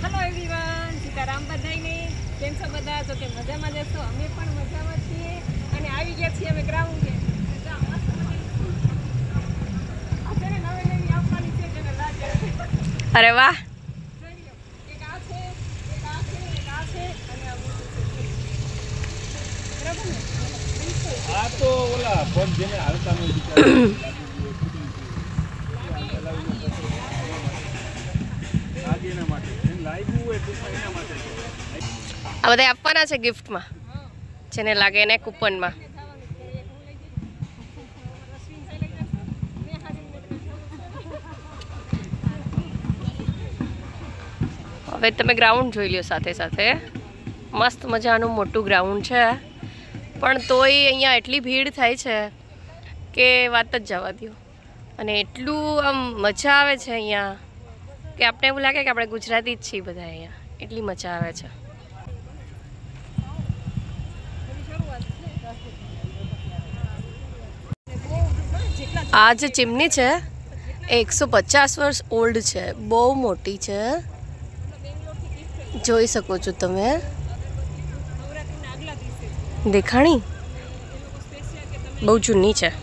Hello everyone, Sitaram बधाईने केम छो बधा? तो के मजामां જ છો? અમે પણ મજામાં છીએ અને આવી ગયા છીએ અમે ગ્રાઉન્ડે. અત્યારે નવી આવવાની છે જેને લાગે. અરે વાહ, એક આ છે, એક આ છે, એક આ છે અને આ મોટું છે. બરાબર ને? આ તો ઓલા ફોન જેને હાલતા નો વિચાર આ બધા આપવાના છે ગિફ્ટમાં, જેને લાગે એને કૂપનમાં. હવે તમે ગ્રાઉન્ડ જોઈ લ્યો સાથે સાથે. મસ્ત મજાનું મોટું ગ્રાઉન્ડ છે, પણ તોય અહીંયા એટલી ભીડ થાય છે કે વાત જ જવા દો. અને એટલું આમ મજા આવે છે અહીંયા કે આપણે એવું લાગે કે આપણે ગુજરાતી જ છીએ બધા અહીંયા. એટલી મજા આવે છે. આ જે ચીમની છે એ 150 વર્ષ ઓલ્ડ છે, બહુ મોટી છે, જોઈ શકો છો તમે. દેખાણી બહુ જૂની છે.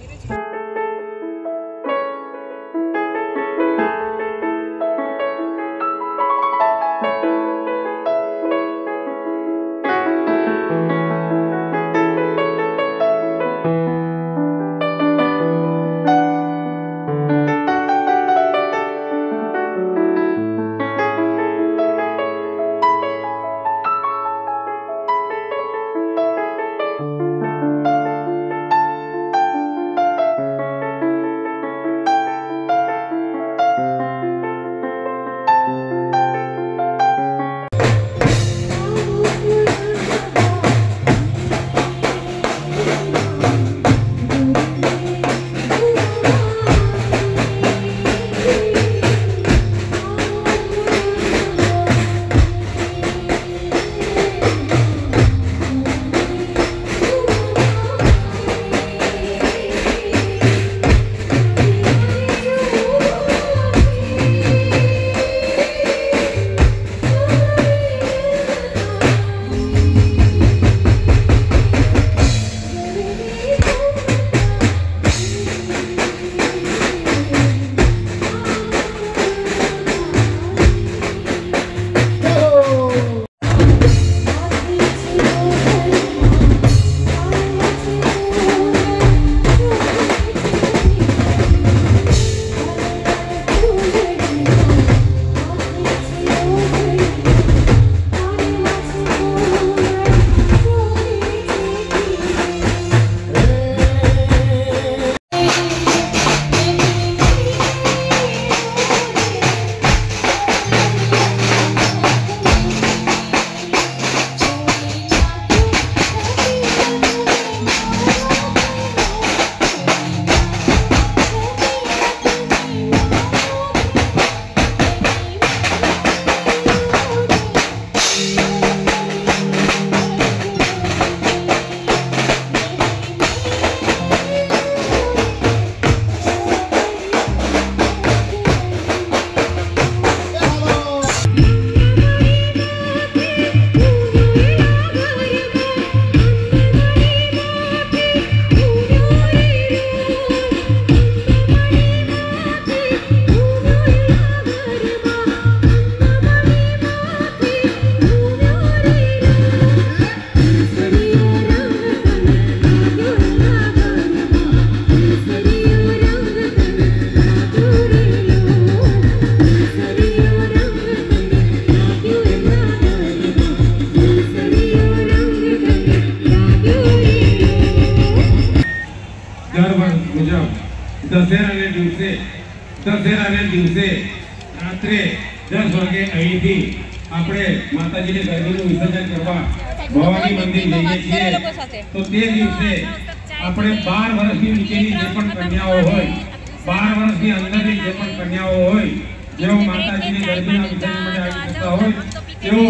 દશેરાને દિવસે રાત્રે 10 વાગે અહીંથી આપણે માતાજીને ગરબીનું વિસર્જન કરવા ભવાની મંદિર જઈએ છીએ. તો તે દિવસે આપણે 12 વર્ષની નીચેની જે પણ કન્યાઓ હોય, 12 વર્ષની અંદરની જે પણ કન્યાઓ હોય, જેઓ માતાજીને ગરબીના વિસર્જન માટે આવી શકતા હોય,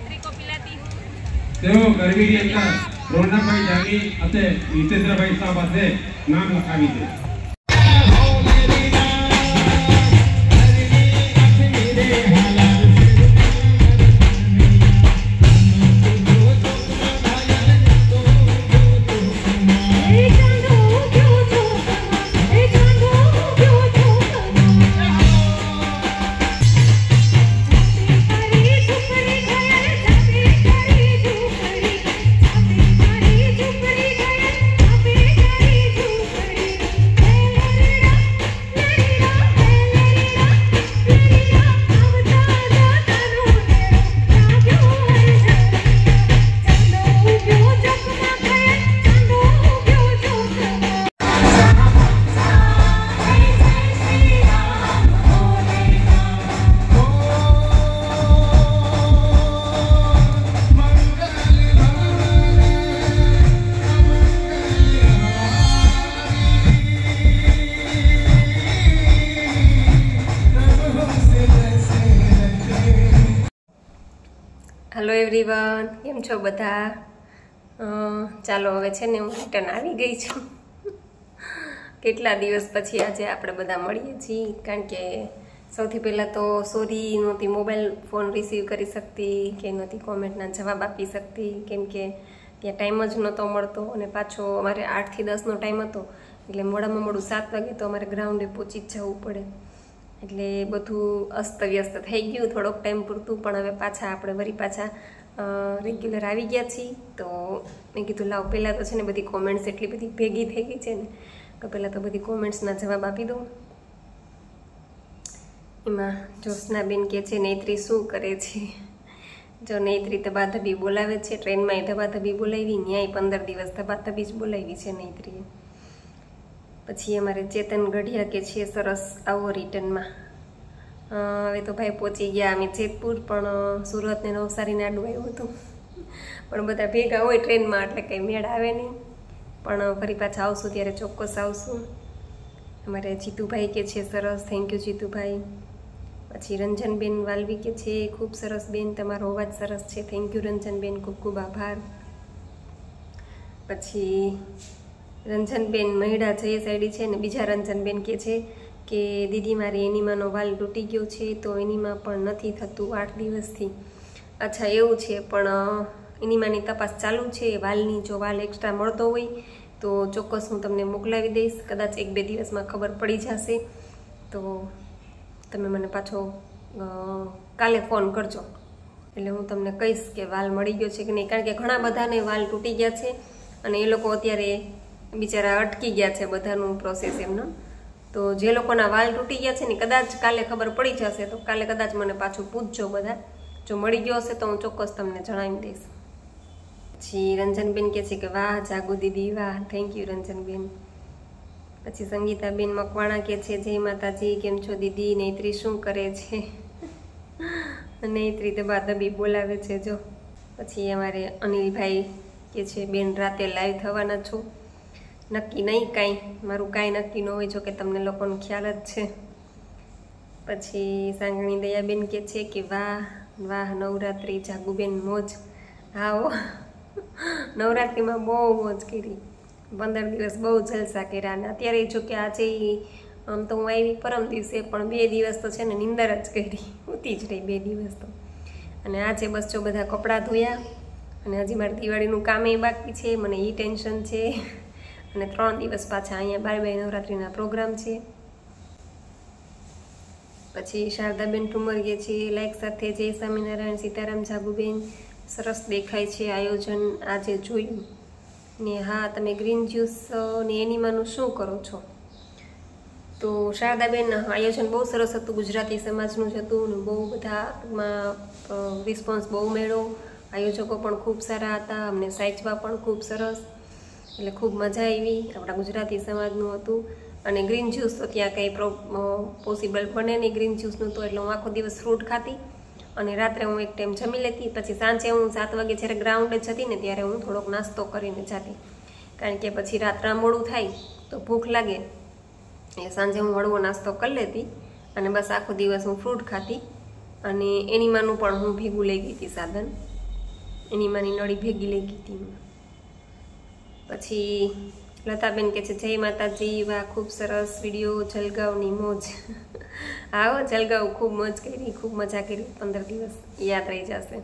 તેઓ ગરબીની અંદર રોનકભાઈ જાની અને નીતેન્દ્રભાઈ શાહ પાસે નામ લખાવી દે. હેલો એવરીવન, કેમ છો બધા? ચાલો હવે છે ને હું રિટર્ન આવી ગઈ છું. કેટલા દિવસ પછી આજે આપણે બધા મળીએ છીએ. કારણ કે સૌથી પહેલાં તો સોરી, નહોતી મોબાઈલ ફોન રિસીવ કરી શકતી કે નહોતી કોમેન્ટના જવાબ આપી શકતી, કેમ કે ત્યાં ટાઈમ જ નહોતો મળતો અને પાછો અમારે 8 થી 10નો ટાઈમ હતો, એટલે મોડામાં મોડું 7 વાગે તો અમારે ગ્રાઉન્ડે પહોંચી જ જવું પડે. એટલે બધું અસ્તવ્યસ્ત થઈ ગયું થોડોક ટાઈમ પૂરતું, પણ હવે પાછા આપણે પાછા રેગ્યુલર આવી ગયા છીએ. તો મેં કીધું લાવ પહેલાં તો છે ને બધી કોમેન્ટ્સ એટલી બધી ભેગી થઈ ગઈ છે ને, તો પહેલાં તો બધી કોમેન્ટ્સના જવાબ આપી દઉં. એમાં જ્યોત્સનાબેન કહે છે નૈત્રી શું કરે છે? જો નૈત્રી ધબાધબી બોલાવે છે, ટ્રેનમાં ધબાધબી બોલાવી, ન્યાય 15 દિવસ ધબાધબી જ બોલાવી છે નૈત્રીએ. પછી અમારે ચેતન ગઢિયા કે છે સરસ આવો રિટર્નમાં. હવે તો ભાઈ પહોંચી ગયા અમે જેતપુર, પણ સુરત ને નવસારીને આડું આવ્યું હતું, પણ બધા ભેગા હોય ટ્રેનમાં એટલે કંઈ મેળ આવે નહીં. પણ ફરી પાછા આવશું ત્યારે ચોક્કસ આવશું. અમારે જીતુભાઈ કે છે સરસ, થેન્ક યુ જીતુભાઈ. પછી રંજનબેન વાલવી કે છે ખૂબ સરસ બેન, તમારો અવાજ સરસ છે, થેન્ક યુ રંજનબેન, ખૂબ ખૂબ આભાર. પછી રંજનબેન મહિડા જય સાઈડી છે ને બીજા રંજનબેન કે છે કે દીદી મારી એનીમાનો વાલ તૂટી ગયો છે, તો એનીમાં પણ નથી થતું 8 દિવસથી. અચ્છા એવું છે, પણ એનીમાની તપાસ ચાલુ છે વાલની. જો વાલ એક્સ્ટ્રા મળતો હોય તો ચોક્કસ હું તમને મોકલાવી દઈશ, કદાચ 1-2 દિવસમાં ખબર પડી જશે. તો તમે મને પાછો કાલે ફોન કરજો, એટલે હું તમને કહીશ કે વાલ મળી ગયો છે કે નહીં. કારણ કે ઘણા બધાને વાલ તૂટી ગયા છે અને એ લોકો અત્યારે બિચારા અટકી ગયા છે બધાનું પ્રોસેસ એમનો. તો જે લોકોના વાલ તૂટી ગયા છે ને કદાચ કાલે ખબર પડી જશે, તો કાલે કદાચ મને પાછું પૂછજો બધા. જો મળી ગયો હશે તો હું ચોક્કસ તમને જણાવી દઈશ. પછી રંજનબેન કહે છે કે વાહ જાગુ દીદી વાહ, થેન્ક યુ રંજનબેન. પછી સંગીતાબેન મકવાણા કહે છે જય માતાજી, કેમ છો દીદી? નૈત્રી શું કરે છે? નૈત્રી ધબાધબી બોલાવે છે જો. પછી અમારે અનિલભાઈ કે છે બેન રાતે લાઈવ થવાના છો? નક્કી નહીં કાંઈ, મારું કાંઈ નક્કી ન હોય, જો કે તમને લોકોનો ખ્યાલ જ છે. પછી સાંગણી દયાબેન કે છે કે વાહ વાહ નવરાત્રિ જાગુબેન મોજ. હા નવરાત્રિમાં બહુ મોજ કરી, 15 દિવસ બહુ જલસા કર્યા. અને અત્યારે જો કે આજે આમ તો હું આવી પરમ દિવસે, પણ 2 દિવસ તો છે ને નિંદર જ કરી, ઉતી જ રહી 2 દિવસ તો. અને આજે બસ જો બધા કપડાં ધોયા, અને હજી મારે દિવાળીનું કામે બાકી છે, મને એ ટેન્શન છે. અને 3 દિવસ પાછા અહીંયા 12 નવરાત્રિના પ્રોગ્રામ છે. પછી શારદાબેન ઠુમર કે છે લાઈક સાથે જય સ્વામિનારાયણ સીતારામ જાગુબેન, સરસ દેખાય છે આયોજન આજે જોયું ને. હા તમે ગ્રીન જ્યુસ ને એનીમાનું શું કરો છો? તો શારદાબેન આયોજન બહુ સરસ હતું, ગુજરાતી સમાજનું જ હતું ને બહુ બધામાં રિસ્પોન્સ બહુ મળ્યો. આયોજકો પણ ખૂબ સારા હતા, અમને સાચવા પણ ખૂબ સરસ, એટલે ખૂબ મજા આવી. આપણા ગુજરાતી સમાજનું હતું. અને ગ્રીન જ્યુસ તો ત્યાં કંઈ પોસિબલ બને નહીં ગ્રીન જ્યુસનું, તો એટલે હું આખો દિવસ ફ્રૂટ ખાતી અને રાત્રે હું એક ટાઈમ જમી લેતી. પછી સાંજે હું 7 વાગે જ્યારે ગ્રાઉન્ડે જતી ને ત્યારે હું થોડોક નાસ્તો કરીને જતી, કારણ કે પછી રાત્રે મોડું થાય તો ભૂખ લાગે, એટલે સાંજે હું હળવો નાસ્તો કરી લેતી અને બસ આખો દિવસ હું ફ્રૂટ ખાતી. અને એનીમાનું પણ હું ભેગું લઈ ગઈ હતી સાધન, એનીમાની નળી ભેગી લઈ ગઈ હતી. પછી લતાબેન કે છે જય માતાજી વાહ ખૂબ સરસ વિડીયો, જલગાંવની મોજ. આવો જલગાંવ ખૂબ મોજ કરી, ખૂબ મજા કરી, 15 દિવસ યાદ રહી જશે.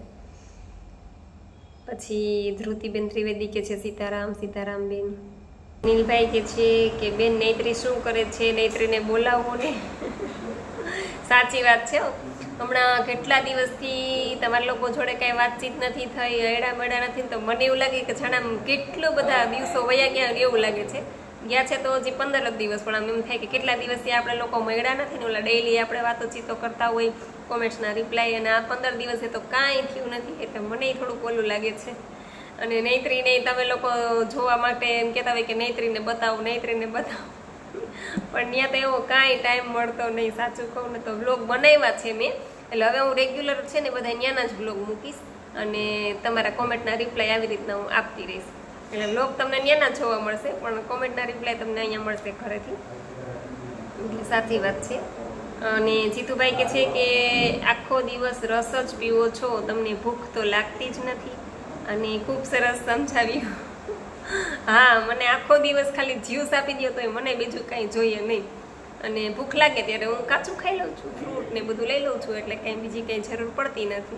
પછી ધ્રુતિબેન ત્રિવેદી કે છે સીતારામ સીતારામ બેન. નીલભાઈ કે છે કે બેન નૈત્રી શું કરે છે? નૈત્રીને બોલાવો ને. સાચી વાત છે, હમણાં કેટલા દિવસથી તમારા લોકો જોડે કાંઈ વાતચીત નથી થઈ, એડા મેડા નથી, તો મને એવું લાગે કે જાણે કેટલો બધા દિવસો વયા ગયા એવું લાગે છે. ગયા છે તો હજી 15 જ દિવસ, પણ આમ એમ થાય કે કેટલા દિવસથી આપણે લોકો મળ્યા નથી ને. ઓલા ડેઈલી આપણે વાતોચીતો કરતા હોય, કોમેન્ટ્સના રિપ્લાય, અને આ 15 દિવસે તો કાંઈ થયું નથી, એટલે મને થોડુંક ઓલું લાગે છે. અને નૈત્રીને તમે લોકો જોવા માટે એમ કહેતા હોય કે નૈત્રીને બતાવો નૈત્રીને બતાવો, પણ ત્યાં તો એવો કાંઈ ટાઈમ મળતો નહીં. સાચું કહું ને તો વ્લોગ બનાવ્યા છે મેં, એટલે હવે હું રેગ્યુલર છે ને બધા ત્યાંના જ વ્લોગ મૂકીશ અને તમારા કોમેન્ટના રિપ્લાય આવી રીતના હું આપતી રહીશ. એટલે વ્લોગ તમને ત્યાંના જોવા મળશે, પણ કોમેન્ટના રિપ્લાય તમને અહીંયા મળશે ઘરેથી. એટલે સાચી વાત છે. અને જીતુભાઈ કહે છે કે આખો દિવસ રસ જ પીવો છો, તમને ભૂખ તો લાગતી જ નથી. અને ખૂબ સરસ સમજાવ્યું. હા, મને આખો દિવસ ખાલી જ્યુસ આપી દો તો મને બીજું કાંઈ જોઈએ નહીં. અને ભૂખ લાગે ત્યારે હું કાચું ખાઈ લઉં છું, ફ્રૂટ ને બધું લઈ લઉં છું, એટલે કાંઈ બીજી કંઈ જરૂર પડતી નથી.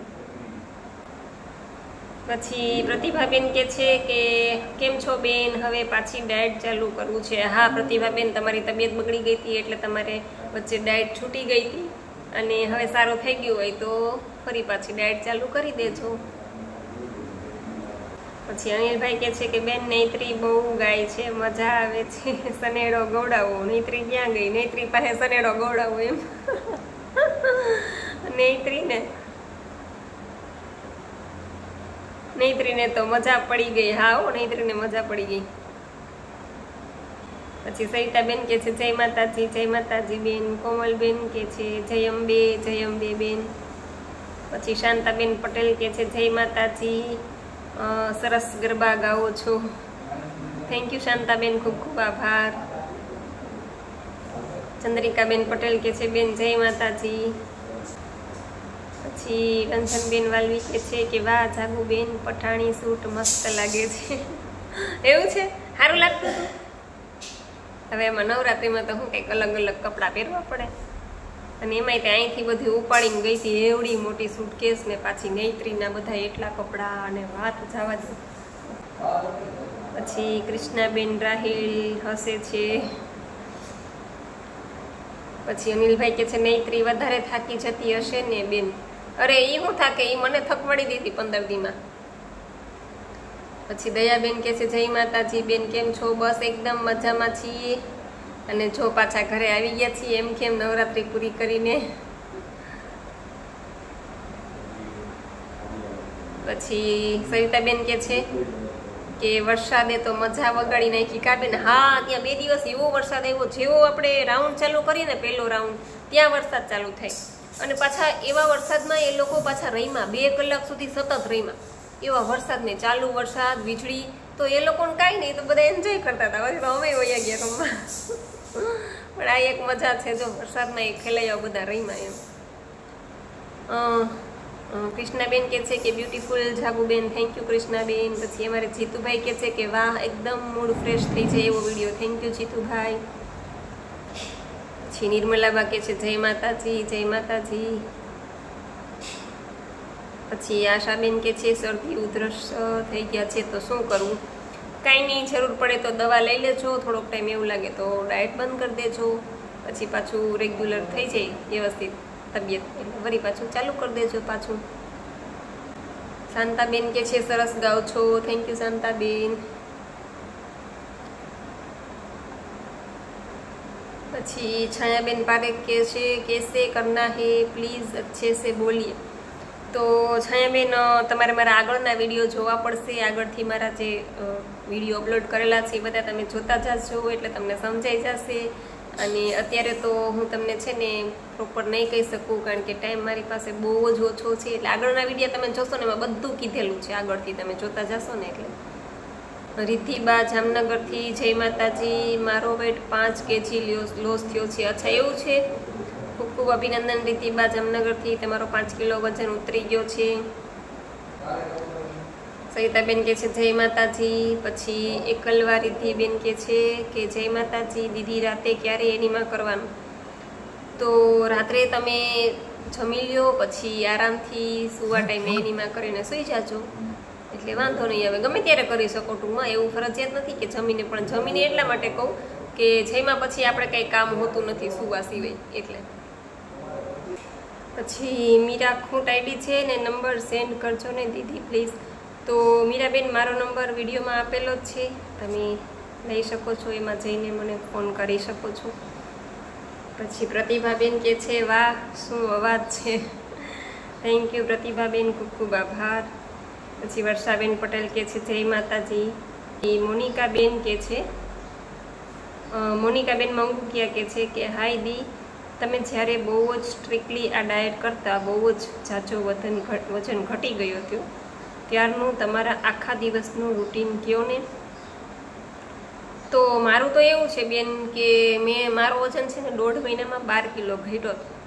પછી પ્રતિભાબેન કહે છે કે કેમ છો બેન, હવે પાછી ડાયટ ચાલુ કરવું છે. હા પ્રતિભાબેન, તમારી તબિયત બગડી ગઈ હતી એટલે તમારે વચ્ચે ડાયટ છૂટી ગઈ હતી, અને હવે સારું થઈ ગયું હોય તો ફરી પાછી ડાયટ ચાલુ કરી દેજો. પછી અનિલભાઈ કહે છે કે બેન નૈત્રી બહુ ગાય છે, મજા આવે છે, સનેડો ગોડાવો. નૈત્રી ક્યાં ગઈ? નૈત્રી પાસે સનેડો ગોડાવો એમ. નૈત્રીને તો મજા પડી ગઈ. હા હો, નૈત્રીને મજા પડી ગઈ. પછી સરિતાબેન કે છે જય માતાજી, જય માતાજી બેન. કોમલબેન કે છે જય અંબે બેન. પછી શાંતાબેન પટેલ કે છે જય માતાજી, સરસ ગરબા ગાઓ છો. થેન્ક યુ શાંતાબેન, ખૂબ ખૂબ આભાર. ચંદ્રિકાબેન પટેલ કે છે બેન જય માતાજી. પછી રંજનબેન વાલવી કે છે કે વાહ જાગુબેન, પઠાણી સૂટ મસ્ત લાગે છે. એવું છે? સારું લાગતું હતું? હવે એમાં નવરાત્રિમાં તો હું કંઈક અલગ અલગ કપડાં પહેરવા પડે. અને એમાંય તે અહીંથી બધી ઉપાડીને ગઈ હતી, એવડી મોટી સૂટકેસ ને પાછી નૈત્રીના બધા એટલા કપડાં, અને વાત જવા દો. પછી કૃષ્ણાબેન રાહિલ હસે છે. પછી અનિલભાઈ કે છે નૈત્રી વધારે થાકી જતી હશે ને બેન? અરે એ હું થાકે, એ મને થકવાડી દીધી 15 દીમાં. પછી દયાબેન કે છે જય માતાજી બેન, કેમ છો? બસ એકદમ મજામાં છીએ. અને જો પાછા ઘરે આવી ગયા છીએ એમ કેમ નવરાત્રી પૂરી કરીને. પછી સરિતાબેન કે છે કે વરસાદે તો મજા વગાડી નાખી કા બેન? હા, ત્યાં 2 દિવસ એવો વરસાદ આવ્યો, જેવો આપણે રાઉન્ડ ચાલુ કરીએ ને, પહેલો રાઉન્ડ ત્યાં વરસાદ ચાલુ થાય. અને પાછા એવા વરસાદમાં એ લોકો પાછા રહીમાં 2 કલાક સુધી સતત રહીમાં. એવા વરસાદને ચાલુ વરસાદ, વીજળી, તો એ લોકોને કાંઈ નહીં, તો બધા એન્જોય કરતા હતા. પછી તો અમે વયા ગયા રમવા. પણ આ એક મજા છે, જો વરસાદમાં એ ખેલાયા બધા રહીમાં એમ. કૃષ્ણાબેન કે છે કે બ્યુટીફુલ જાગુબેન, થેન્ક યુ કૃષ્ણાબેન. પછી અમારે જીતુભાઈ કે છે કે વાહ એકદમ મૂડ ફ્રેશ થઈ જાય એવો વિડીયો, થેન્ક યુ જીતુભાઈ. પછી નિર્મલાબા કે છે જય માતાજી, જય માતાજી. પછી આશાબેન કે છે શરદી ઉધરસ થઈ ગયા છે તો શું કરવું? કાંઈ નહીં, જરૂર પડે તો દવા લઈ લેજો, થોડોક ટાઈમ એવું લાગે તો ડાયટ બંધ કરી દેજો, પછી પાછું રેગ્યુલર થઈ જાય વ્યવસ્થિત તબિયત, એટલે વળી પાછું ચાલુ કરી દેજો પાછું. શાંતાબેન કે છે સરસ ગાઓ છો, થેન્ક યુ શાંતાબેન. પછી છાયાબેન પારેખ કે છે કેસે કરના હે પ્લીઝ अच्छे से बोलिए. તો છાયાબેન, તમારે મારા આગળના વિડીયો જોવા પડશે. આગળથી મારા જે વિડીયો અપલોડ કરેલા છે એ બધા તમે જોતા જશો, એટલે તમને સમજાઈ જશે. અને અત્યારે તો હું તમને છે ને પ્રોપર નહીં કહી શકું, કારણ કે ટાઈમ મારી પાસે બહુ જ ઓછો છે. એટલે આગળના વિડીયો તમે જોશો ને એમાં બધું કીધેલું છે, આગળથી તમે જોતા જશો ને. એટલે રિદ્ધિબા જામનગરથી જય માતાજી, મારો વેટ 5 kg લોસ થયો છે. અચ્છા એવું છે? ખૂબ ખૂબ અભિનંદન રીતિબા જામનગરથી, તમારો 5 કિલો વજન ઉતરી ગયો છે. સરિતાબેન કે છે જય માતાજી. પછી એકલવા રીતિબેન કે છે કે જય માતાજી દીદી, રાતે ક્યારે એનીમાં કરવાનું? તો રાત્રે તમે જમી લ્યો, પછી આરામથી સુવા ટાઈમે એનીમાં કરીને સૂઈ જાજો, એટલે વાંધો નહીં આવે. ગમે ત્યારે કરી શકો ટૂંકમાં, એવું ફરજિયાત નથી કે જમીને. પણ જમીને એટલા માટે કહું કે જેમાં પછી આપણે કંઈ કામ હોતું નથી સુવા સિવાય, એટલે. પછી મીરા ખૂંટ આઈડી છે ને, નંબર સેન્ડ કરજો ને દીદી પ્લીઝ. તો મીરાબેન, મારો નંબર વિડીયોમાં આપેલો જ છે, તમે લઈ શકો છો, એમાં જઈને મને ફોન કરી શકો છો. પછી પ્રતિભાબેન કે છે વાહ શું અવાજ છે, થેન્ક યુ પ્રતિભાબેન, ખૂબ ખૂબ આભાર. પછી વર્ષાબેન પટેલ કે છે જય માતાજી. મોનિકાબેન કે છે, મોનિકાબેન મંગુકિયા કે છે કે હાય દી, તમે જ્યારે બહુ જ સ્ટ્રિક્ટલી આ ડાયટ કરતા બહુ જ ઝાઝો વજન ઘટી ગયું હતું, ત્યારનું તમારા આખા દિવસનું રૂટીન કહો ને. તો મારું તો એવું છે બેન કે મારું વજન છે ને 1.5 મહિનામાં 12 કિલો ઘટ્યો હતો.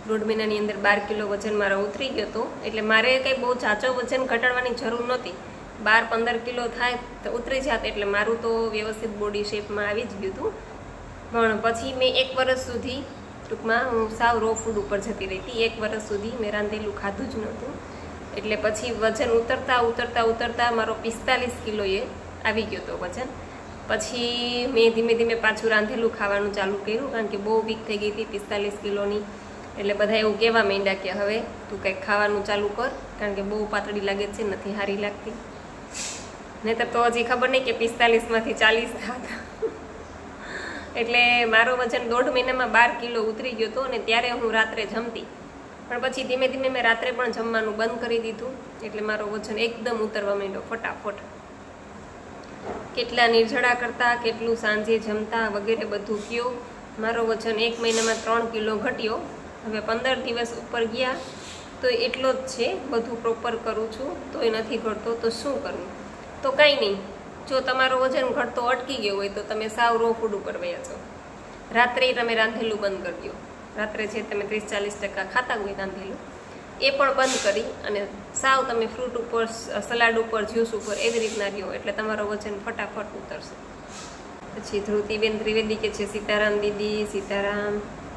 1.5 મહિનાની અંદર 12 કિલો વજન મારો ઉતરી ગયો હતો. એટલે મારે કંઈ બહુ ઝાઝો વજન ઘટાડવાની જરૂર નહોતી. 12-15 કિલો થાય તો ઉતરી જાત એટલે મારું તો વ્યવસ્થિત બોડી શેપમાં આવી જ ગયું હતું. પણ પછી મેં 1 વર્ષ સુધી ટૂંકમાં હું સાવ રો ફૂડ ઉપર જતી રહી હતી. 1 વર્ષ સુધી મેં રાંધેલું ખાધું જ નહોતું. એટલે પછી વજન ઉતરતા મારો 45 કિલોએ આવી ગયો હતો વજન. પછી મેં ધીમે ધીમે પાછું રાંધેલું ખાવાનું ચાલુ કર્યું, કારણ કે બહુ વીક થઈ ગઈ હતી 45 કિલોની. એટલે બધા એવું કહેવા માંડ્યા કે હવે તું કંઈક ખાવાનું ચાલુ કર, કારણ કે બહુ પાતળી લાગે છે, નથી સારી લાગતી. નહીંતર તો હજી ખબર નહીં કે 45માંથી 40 થાત. એટલે મારો વજન 1.5 મહિનામાં 12 કિલો ઉતરી ગયો હતો. અને ત્યારે હું રાત્રે જમતી, પણ પછી ધીમે ધીમે મેં રાત્રે પણ જમવાનું બંધ કરી દીધું. એટલે મારો વજન એકદમ ઉતરવા માંડ્યો ફટાફટ. કેટલા નિર્જળા કરતા, કેટલું સાંજે જમતા વગેરે બધું કયો, મારો વજન 1 મહિનામાં 3 કિલો ઘટ્યો. હવે 15 દિવસ ઉપર ગયા તો એટલો જ છે. બધું પ્રોપર કરું છું તોય નથી ઘટતો, તો શું કરવું? તો કાંઈ નહીં, જો તમારો વજન ઘટતો અટકી ગયો હોય તો તમે સાવ રો ફૂડ ઉપર વયા છો. રાત્રે તમે રાંધેલું બંધ કરી દો. રાત્રે જે તમે 30-40% ખાતા હોય રાંધેલું એ પણ બંધ કરી અને સાવ તમે ફ્રૂટ ઉપર, સલાડ ઉપર, જ્યુસ ઉપર એવી રીતના રહ્યો, એટલે તમારો વજન ફટાફટ ઉતરશે. પછી ધ્રુતિબેન ત્રિવેદી કે છે સીતારામ દીદી, સીતારામ.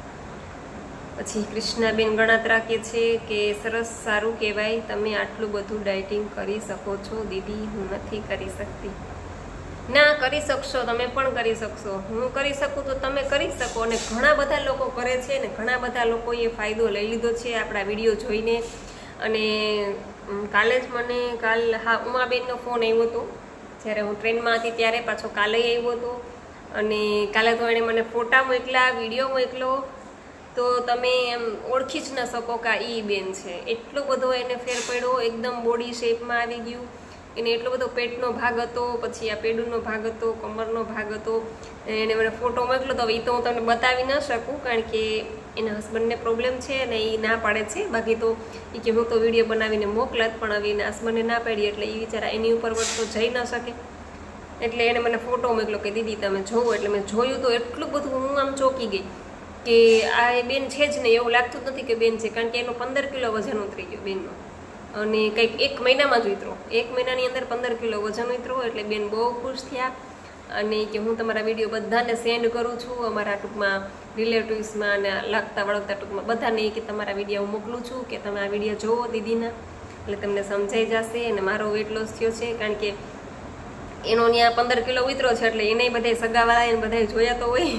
પછી કૃષ્ણાબેન ગણાત્રા કે છે કે સરસ, સારું કહેવાય, તમે આટલું બધું ડાયટિંગ કરી શકો છો દીદી, હું નથી કરી શકતી. ના, કરી શકશો, તમે પણ કરી શકશો. હું કરી શકું તો તમે કરી શકો. અને ઘણા બધા લોકો કરે છે ને ઘણા બધા લોકોએ ફાયદો લઈ લીધો છે આપણા વિડીયો જોઈને. અને કાલે જ મને ઉમાબેનનો ફોન આવ્યો હતો, જ્યારે હું ટ્રેનમાં હતી ત્યારે, પાછો કાલે આવ્યો હતો. અને કાલે તો એણે મને ફોટા મોકલા, વિડીયો મોકલો, તો તમે એમ ઓળખી જ ન શકો કે આ ઈ બેન છે. એટલો બધો એને ફેર પડ્યો, એકદમ બોડી શેપમાં આવી ગયું. એને એટલો બધો પેટનો ભાગ હતો, પછી આ પેડુનો ભાગ હતો, કમરનો ભાગ હતો. એને મને ફોટો મોકલો તો એ તો હું તમને બતાવી ન શકું, કારણ કે એના હસબન્ડને પ્રોબ્લેમ છે અને એ ના પાડે છે. બાકી તો એ કે હું તો વિડીયો બનાવીને મોકલત, પણ હવે એના હસબન્ડને ના પાડી એટલે એ બિચારા એની ઉપર તો જઈ ન શકે. એટલે એને મને ફોટો મોકલો કે દીદી તમે જોવો. એટલે મેં જોયું તો એટલું બધું હું આમ ચોંકી ગઈ કે આ એ બેન છે જ નહીં, એવું લાગતું જ નથી કે બેન છે, કારણ કે એનો 15 કિલો વજન ઉતરી ગયો બેનનો. અને કંઈક 1 મહિનામાં જ ઉતરો, 1 મહિનાની અંદર 15 કિલો વજન ઉતરો. એટલે બેન બહુ ખુશ થયા. અને કે હું તમારા વિડીયો બધાને સેન્ડ કરું છું, અમારા ટૂંકમાં રિલેટિવ્સમાં અને લાગતા વળગતા ટૂંકમાં બધાને, કે તમારા વિડીયો હું મોકલું છું, કે તમે આ વિડીયો જોવો દીદીના, એટલે તમને સમજાઈ જશે. અને મારો વેટ લોસ થયો છે, કારણ કે એનો ત્યાં 15 કિલો ઉતરો છે, એટલે એને બધા સગાવાળા એને બધા જોયા તો હોય.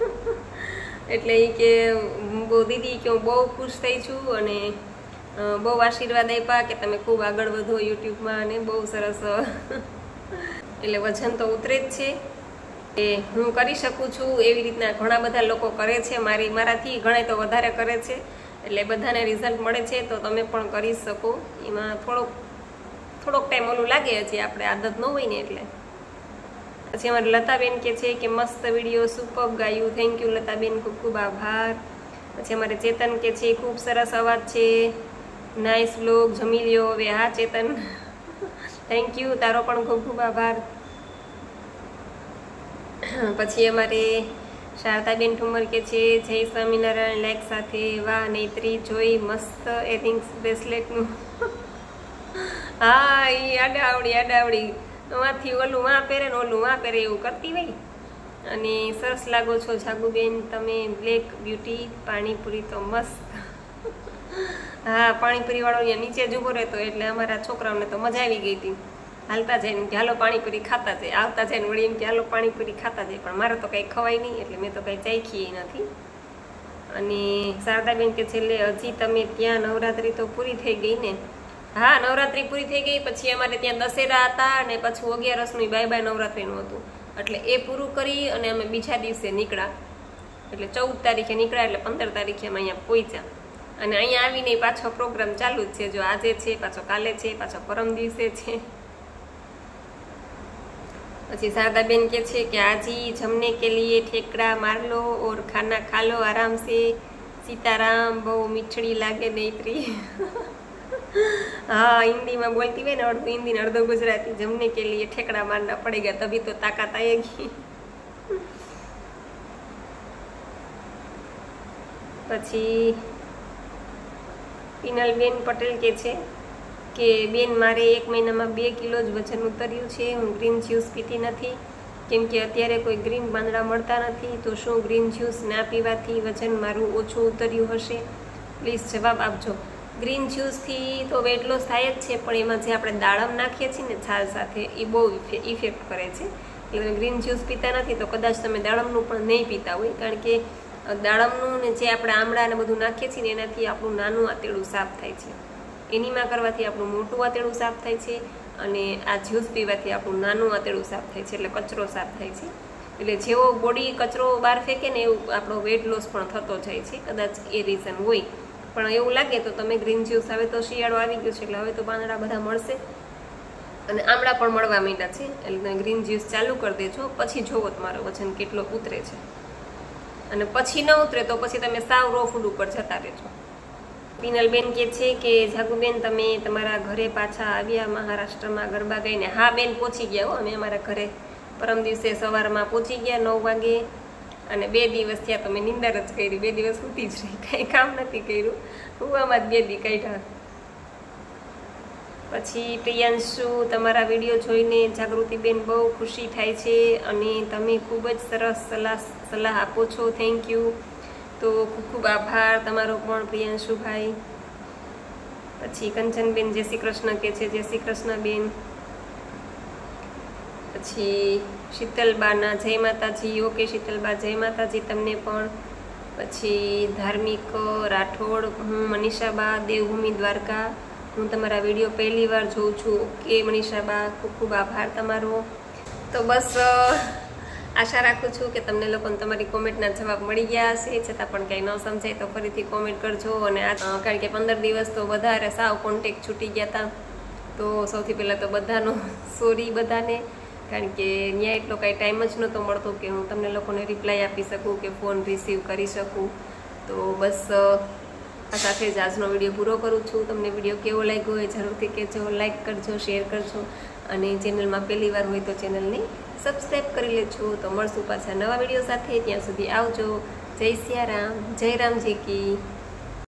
એટલે એ કે બહુ દીદી કે હું બહુ ખુશ થઈ છું અને બહુ આશીર્વાદ આપ્યા કે તમે ખૂબ આગળ વધો યુટ્યુબમાં, અને બહુ સરસ. એટલે વજન તો ઉતરે જ છે, એ હું કરી શકું છું. એવી રીતના ઘણા બધા લોકો કરે છે, મારાથી ઘણા તો વધારે કરે છે. એટલે બધાને રિઝલ્ટ મળે છે, તો તમે પણ કરી શકો. એમાં થોડોક ટાઈમ ઓલું લાગે, હજી આપણે આદત ન હોય ને એટલે. પછી અમારે લતાબેન કે છે કે મસ્ત વિડીયો, સુપર ગાયું, થેન્ક યુ લતાબેન, ખૂબ ખૂબ આભાર. પછી અમારે ચેતન કે છે ખૂબ સરસ અવાજ છે, નાઇસ વ્લોગ, જમી લ્યો હવે. હા ચેતન, થેન્ક યુ, તારો પણ ખૂબ ખૂબ આભાર. પછી અમારે શારદાબેન ઠુમર કે છે જય સ્વામિનારાયણ લાઈક સાથે. વાહ નૈત્રી, જોઈ મસ્ત એરિંગ્સ બ્રેસલેટનું. હા એ આડાવડી માંથી ઓલું વાં પહેરે ને ઓલું વાં પહેરે એવું કરતી હોય. અને સરસ લાગો છો જાગુબેન તમે, બ્લેક બ્યુટી. પાણીપુરી તો મસ્ત. હા પાણીપુરી વાળો અહીંયા નીચે જ ઊભો રહેતો, એટલે અમારા છોકરાઓને તો મજા આવી ગઈ હતી. હાલતા જાય ને કે હાલો પાણીપુરી ખાતા જાય, આવતા જાય ને વળી એમ કે હાલો પાણીપુરી ખાતા જાય. પણ મારે તો કંઈ ખવાય નહીં, એટલે મેં તો કંઈ ચાખી નથી. અને શારદાબેન કે છેલ્લે હજી તમે ત્યાં નવરાત્રિ તો પૂરી થઈ ગઈ ને? હા નવરાત્રિ પૂરી થઈ ગઈ. પછી અમારે ત્યાં દશેરા હતા અને પછી 11નું બાય નવરાત્રિનું હતું, એટલે એ પૂરું કરી અને અમે બીજા દિવસે નીકળ્યા. એટલે 14 તારીખે નીકળ્યા, એટલે 15 તારીખે અમે અહીંયા પહોંચ્યા. અને અહીંયા આવીને પાછો પ્રોગ્રામ ચાલુ જ છે. જો આજે છે, પાછો કાલે છે, પાછો પરમ દિવસે છે. પછી શારદાબેન કે છે કે આજી જમने के लिए ठेकड़ा मार लो और खाना खा लो आराम से. सीताराम, બહુ મીઠડી લાગે નૈત્રી. हाँ हिंदी में बोलती हुई ना, अर्ध हिंदी अर्ध गुजराती. जमने के लिए ठेकड़ा मारना पड़ेगा तभी तो ताकत आएगी. પછી પિનલબેન પટેલ કે છે કે બેન મારે 1 મહિનામાં 2 કિલો જ વજન ઉતર્યું છે. હું ગ્રીન જ્યુસ પીતી નથી કેમ કે અત્યારે કોઈ ગ્રીન પાંદડા મળતા નથી. તો શું ગ્રીન જ્યુસ ના પીવાથી વજન મારું ઓછું ઉતર્યું હશે? પ્લીઝ જવાબ આપજો. ગ્રીન જ્યુસથી તો વેટ લોસ થાય જ છે, પણ એમાં જે આપણે દાડમ નાખીએ છીએ ને છાલ સાથે એ બહુ ઇફેક્ટ કરે છે. એટલે તમે ગ્રીન જ્યુસ પીતા નથી તો કદાચ તમે દાડમનું પણ નહીં પીતા હોય, કારણ કે દાડમનું ને જે આપણે આમળા ને બધું નાખીએ છીએ ને એનાથી આપણું નાનું આંતરડું સાફ થાય છે. એનીમાં કરવાથી આપણું મોટું આંતરડું સાફ થાય છે, અને આ જ્યુસ પીવાથી આપણું નાનું આંતરડું સાફ થાય છે, એટલે કચરો સાફ થાય છે. એટલે જેવો બોડી કચરો બહાર ફેંકે ને એવું આપણો વેટ લોસ પણ થતો જાય છે. કદાચ એ રીઝન હોય, પણ એવું લાગે તો તમે ગ્રીન જ્યુસ, હવે તો શિયાળો આવી ગયો છે એટલે હવે તો પાંદડા બધા મળશે અને આમળા પણ મળવા માંડ્યા છે, એટલે તમે ગ્રીન જ્યુસ ચાલુ કરી દેજો. પછી જોવો તમારો વજન કેટલો ઉતરે છે, અને પછી ન ઉતરે તો પછી તમે સાવ રો ફૂડ ઉપર જતા રહેજો. પિનલબેન કે છે કે જાગુબેન તમે તમારા ઘરે પાછા આવ્યા મહારાષ્ટ્રમાં ગરબા ગાઈને? હા બેન, પહોંચી ગયા હો અમે અમારા ઘરે. પરમ દિવસે સવારમાં પહોંચી ગયા 9 વાગે, અને 2 દિવસ થયા તો મેં નિંદર જ કરી. 2 દિવસ સૂતી જ રહી, કાંઈ કામ નથી કર્યું. હું આમાં જ 2 દી કાઢ્યા. પછી પ્રિયાંશુ, તમારા વિડીયો જોઈને જાગૃતિબેન બહુ ખુશી થાય છે અને તમે ખૂબ જ સરસ સલાહ આપો છો. Thank you. તો ખૂબ ખૂબ આભાર તમારો પણ પ્રિયાંશુભાઈ. પછી કંચનબેન જય શ્રી કૃષ્ણ કે છે. જય શ્રી કૃષ્ણ બેન. પછી શીતલબાના જય માતાજી. ઓકે શીતલબા, જય માતાજી તમને પણ. પછી ધાર્મિક રાઠોડ, હું મનીષાબા, દેવભૂમિ દ્વારકા. હું તમારા વિડીયો પહેલી વાર જોઉં છું. ઓકે મનીષાબા, ખૂબ ખૂબ આભાર તમારો. તો બસ આશા રાખું છું કે તમને લોકોને તમારી કોમેન્ટના જવાબ મળી ગયા હશે. છતાં પણ કંઈ ન સમજાય તો ફરીથી કોમેન્ટ કરજો. અને કારણ કે 15 દિવસ તો વધારે સાવ કોન્ટેક્ટ છૂટી ગયા હતા, તો સૌથી પહેલાં તો બધાનો સોરી બધાને, કારણ કે ત્યાં એટલો કાંઈ ટાઈમ જ નહોતો મળતો કે હું તમને લોકોને રિપ્લાય આપી શકું કે ફોન રિસીવ કરી શકું. તો બસ આ સાથે જ આજનો વિડીયો પૂરો કરું છું. તમને વિડીયો કેવો લાગ્યો હોય જરૂરથી કહેજો. લાઇક કરજો, શેર કરજો, અને ચેનલમાં પહેલી વાર હોય તો ચેનલને સબસ્ક્રાઈબ કરી લેજો. તો મળશું પાછા નવા વિડીયો સાથે. ત્યાં સુધી આવજો. જય સિયારામ, જય રામજી કી.